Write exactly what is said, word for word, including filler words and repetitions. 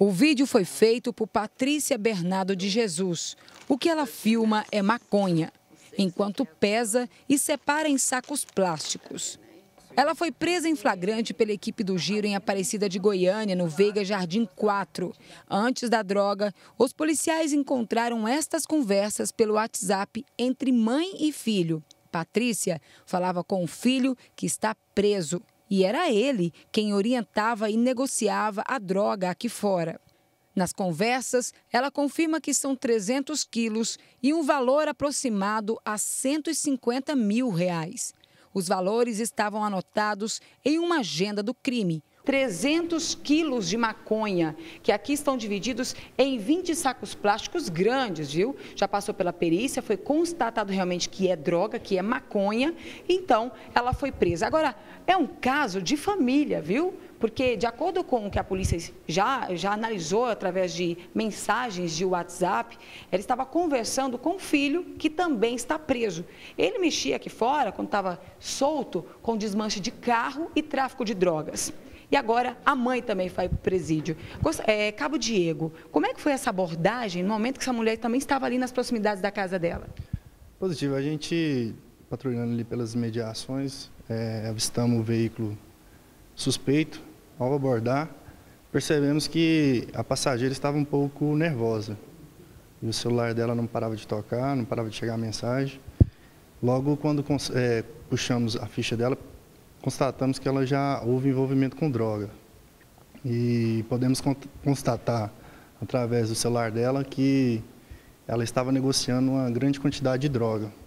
O vídeo foi feito por Patrícia Bernardo de Jesus. O que ela filma é maconha, enquanto pesa e separa em sacos plásticos. Ela foi presa em flagrante pela equipe do Giro em Aparecida de Goiânia, no Veiga Jardim quatro. Antes da droga, os policiais encontraram estas conversas pelo WhatsApp entre mãe e filho. Patrícia falava com o filho que está preso e era ele quem orientava e negociava a droga aqui fora. Nas conversas, ela confirma que são trezentos quilos e um valor aproximado a cento e cinquenta mil reais. Os valores estavam anotados em uma agenda do crime. trezentos quilos de maconha, que aqui estão divididos em vinte sacos plásticos grandes, viu? Já passou pela perícia, foi constatado realmente que é droga, que é maconha, então ela foi presa. Agora, é um caso de família, viu? Porque, de acordo com o que a polícia já, já analisou através de mensagens de WhatsApp, ela estava conversando com o filho, que também está preso. Ele mexia aqui fora, quando estava solto, com desmanche de carro e tráfico de drogas. E agora a mãe também vai para o presídio. É, Cabo Diego, como é que foi essa abordagem no momento que essa mulher também estava ali nas proximidades da casa dela? Positivo, a gente patrulhando ali pelas imediações, é, avistamos o veículo suspeito. Ao abordar, percebemos que a passageira estava um pouco nervosa. E o celular dela não parava de tocar, não parava de chegar a mensagem. Logo, quando é, puxamos a ficha dela, constatamos que ela já houve envolvimento com droga. E podemos constatar, através do celular dela, que ela estava negociando uma grande quantidade de droga.